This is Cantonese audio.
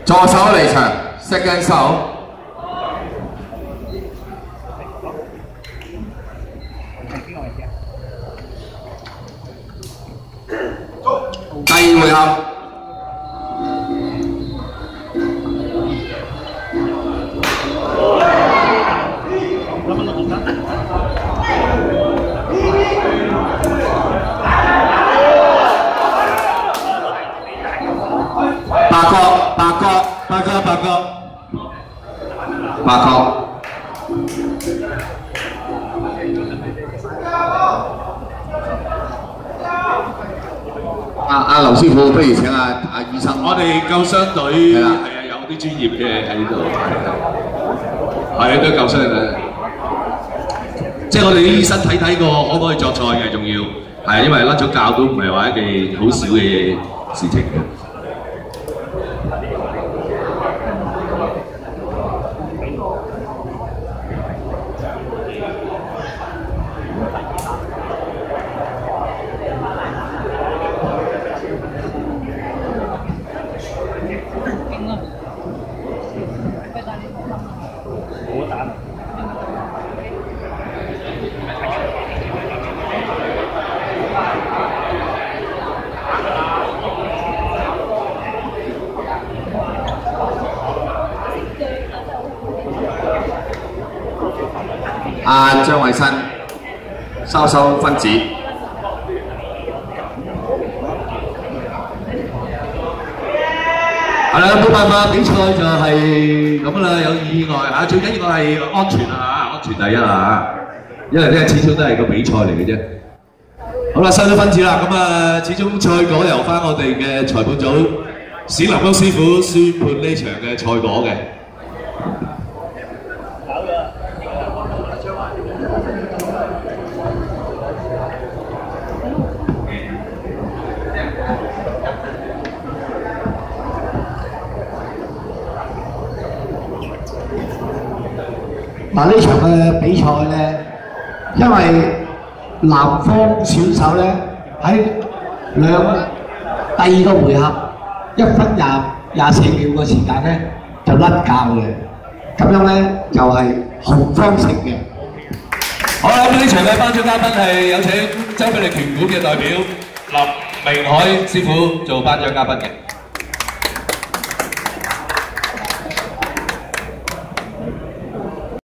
助手離場 ，second 手。第二回合。 八角。阿劉師傅，不如請阿醫生。 我哋救傷隊係啊，有啲專業嘅喺度，係都救傷嘅。即係我哋啲醫生睇過，可唔可以作賽嘅，仲要係因為甩咗臼都唔係話一件好少嘅事情嘅。 阿張偉新收分子。 係啦，冇辦法，比賽就係咁啦，有意外嚇，最緊要係安全啊，安全第一啊，因為呢始終都係個比賽嚟嘅啫。好啦，收咗分子啦，咁啊，始終賽果由翻我哋嘅裁判組史林屋師傅宣判呢場嘅賽果嘅。 嗱呢場嘅比賽咧，因為南方選手咧喺第二個回合1分24秒嘅時間咧就甩臼嘅，咁樣咧就係紅方勝嘅。 好啦，咁呢場嘅頒獎嘉賓係有請周比利拳館嘅代表林明海師傅做頒獎嘉賓嘅。